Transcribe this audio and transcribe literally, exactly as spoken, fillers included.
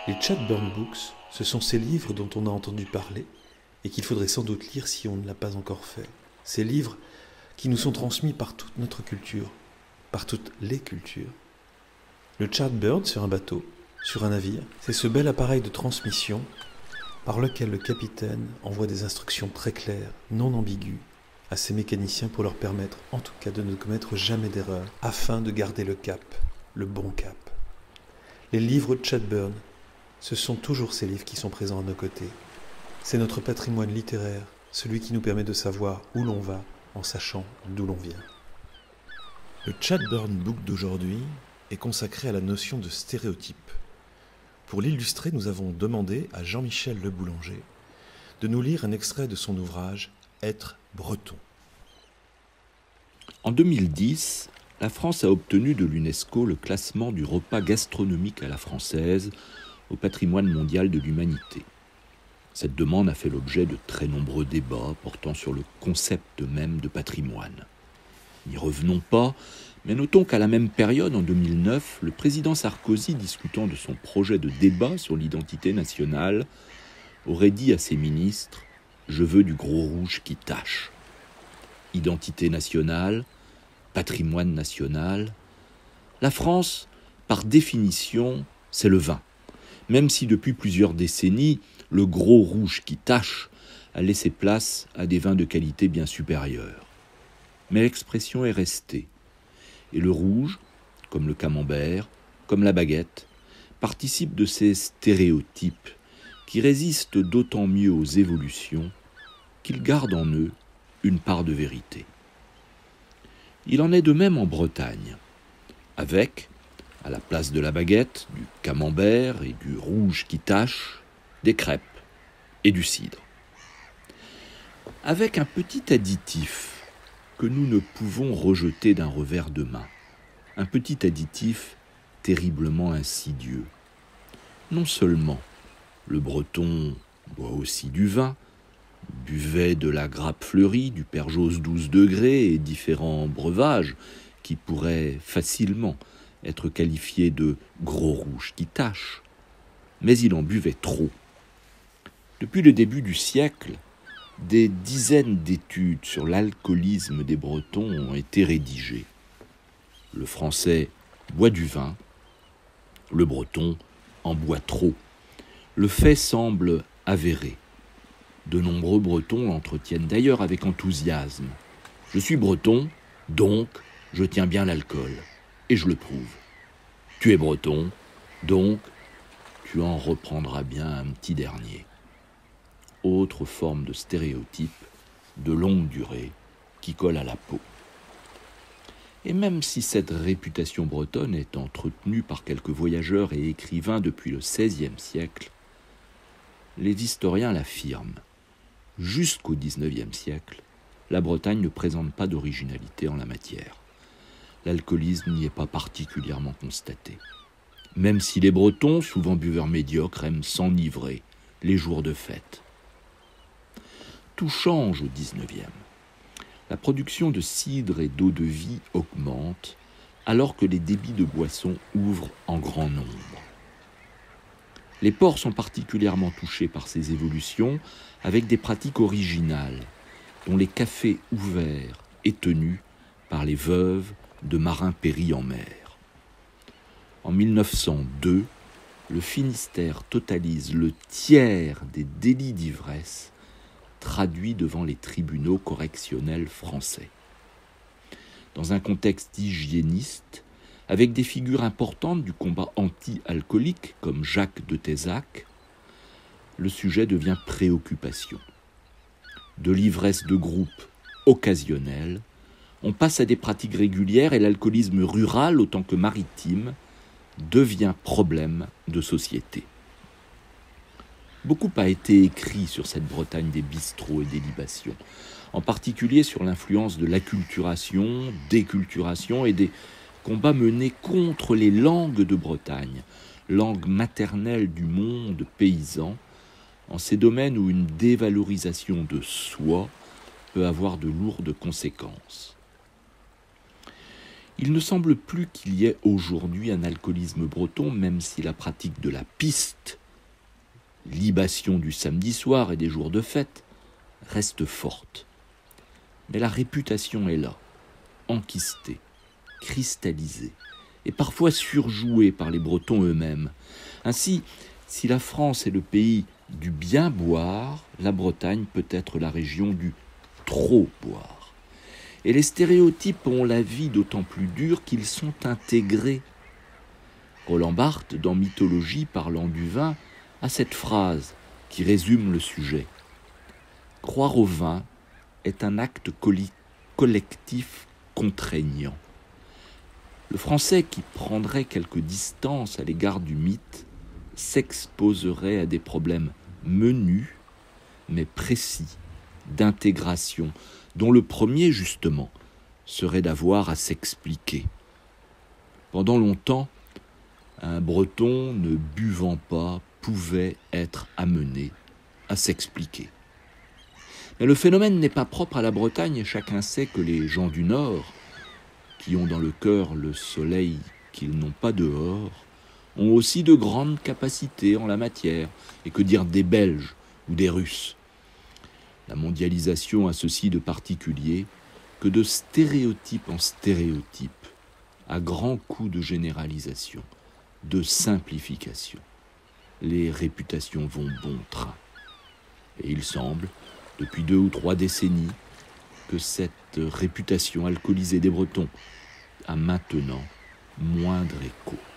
Les Chatburn Books, ce sont ces livres dont on a entendu parler et qu'il faudrait sans doute lire si on ne l'a pas encore fait. Ces livres qui nous sont transmis par toute notre culture, par toutes les cultures. Le Chatburn sur un bateau, sur un navire, c'est ce bel appareil de transmission par lequel le capitaine envoie des instructions très claires, non ambiguës, à ses mécaniciens pour leur permettre, en tout cas, de ne commettre jamais d'erreur, afin de garder le cap, le bon cap. Les livres de Chatburn, ce sont toujours ces livres qui sont présents à nos côtés. C'est notre patrimoine littéraire, celui qui nous permet de savoir où l'on va en sachant d'où l'on vient. Le Chatburn Book d'aujourd'hui est consacré à la notion de stéréotype. Pour l'illustrer, nous avons demandé à Jean-Michel Le Boulanger de nous lire un extrait de son ouvrage « Être breton ». En deux mille dix, la France a obtenu de l'UNESCO le classement du repas gastronomique à la française au patrimoine mondial de l'humanité. Cette demande a fait l'objet de très nombreux débats portant sur le concept même de patrimoine. N'y revenons pas, mais notons qu'à la même période, en deux mille neuf, le président Sarkozy, discutant de son projet de débat sur l'identité nationale, aurait dit à ses ministres « Je veux du gros rouge qui tâche ». Identité nationale, patrimoine national. La France, par définition, c'est le vin, même si depuis plusieurs décennies, le gros rouge qui tâche a laissé place à des vins de qualité bien supérieure. Mais l'expression est restée. Et le rouge, comme le camembert, comme la baguette, participe de ces stéréotypes qui résistent d'autant mieux aux évolutions qu'ils gardent en eux une part de vérité. Il en est de même en Bretagne, avec, à la place de la baguette, du camembert et du rouge qui tâche, des crêpes et du cidre. Avec un petit additif que nous ne pouvons rejeter d'un revers de main, un petit additif terriblement insidieux. Non seulement le breton boit aussi du vin, buvait de la grappe fleurie, du perjose douze degrés et différents breuvages qui pourraient facilement être qualifiés de gros rouge qui tâche, mais il en buvait trop. Depuis le début du siècle, des dizaines d'études sur l'alcoolisme des Bretons ont été rédigées. Le Français boit du vin, le Breton en boit trop. Le fait semble avéré. De nombreux Bretons l'entretiennent d'ailleurs avec enthousiasme. Je suis Breton, donc je tiens bien l'alcool, et je le prouve. Tu es Breton, donc tu en reprendras bien un petit dernier. Autre forme de stéréotype de longue durée qui colle à la peau. Et même si cette réputation bretonne est entretenue par quelques voyageurs et écrivains depuis le seizième siècle, les historiens l'affirment. Jusqu'au dix-neuvième siècle, la Bretagne ne présente pas d'originalité en la matière. L'alcoolisme n'y est pas particulièrement constaté. Même si les Bretons, souvent buveurs médiocres, aiment s'enivrer les jours de fête. Tout change au dix-neuvième. La production de cidre et d'eau de vie augmente alors que les débits de boissons ouvrent en grand nombre. Les ports sont particulièrement touchés par ces évolutions avec des pratiques originales, dont les cafés ouverts et tenus par les veuves de marins péris en mer. En mille neuf cent deux, le Finistère totalise le tiers des délits d'ivresse traduits devant les tribunaux correctionnels français. Dans un contexte hygiéniste, avec des figures importantes du combat anti-alcoolique comme Jacques de Tézac, le sujet devient préoccupation. De l'ivresse de groupe occasionnelle, on passe à des pratiques régulières et l'alcoolisme rural autant que maritime devient problème de société. Beaucoup a été écrit sur cette Bretagne des bistrots et des libations, en particulier sur l'influence de l'acculturation, déculturation et des combats menés contre les langues de Bretagne, langue maternelle du monde paysan, en ces domaines où une dévalorisation de soi peut avoir de lourdes conséquences. Il ne semble plus qu'il y ait aujourd'hui un alcoolisme breton, même si la pratique de la piste, libation du samedi soir et des jours de fête, reste forte. Mais la réputation est là, enquistée, cristallisée, et parfois surjouée par les Bretons eux-mêmes. Ainsi, si la France est le pays du bien boire, la Bretagne peut être la région du trop boire. Et les stéréotypes ont la vie d'autant plus dure qu'ils sont intégrés. Roland Barthes, dans Mythologie parlant du vin, a cette phrase qui résume le sujet. « Croire au vin est un acte collectif contraignant. » Le Français qui prendrait quelque distance à l'égard du mythe s'exposerait à des problèmes menus, mais précis, d'intégration, dont le premier, justement, serait d'avoir à s'expliquer. Pendant longtemps, un Breton ne buvant pas pouvait être amené à s'expliquer. Mais le phénomène n'est pas propre à la Bretagne et chacun sait que les gens du Nord, qui ont dans le cœur le soleil qu'ils n'ont pas dehors, ont aussi de grandes capacités en la matière, et que dire des Belges ou des Russes. La mondialisation a ceci de particulier que de stéréotype en stéréotype, à grands coups de généralisation, de simplification, les réputations vont bon train. Et il semble, depuis deux ou trois décennies, que cette réputation alcoolisée des Bretons a maintenant moindre écho.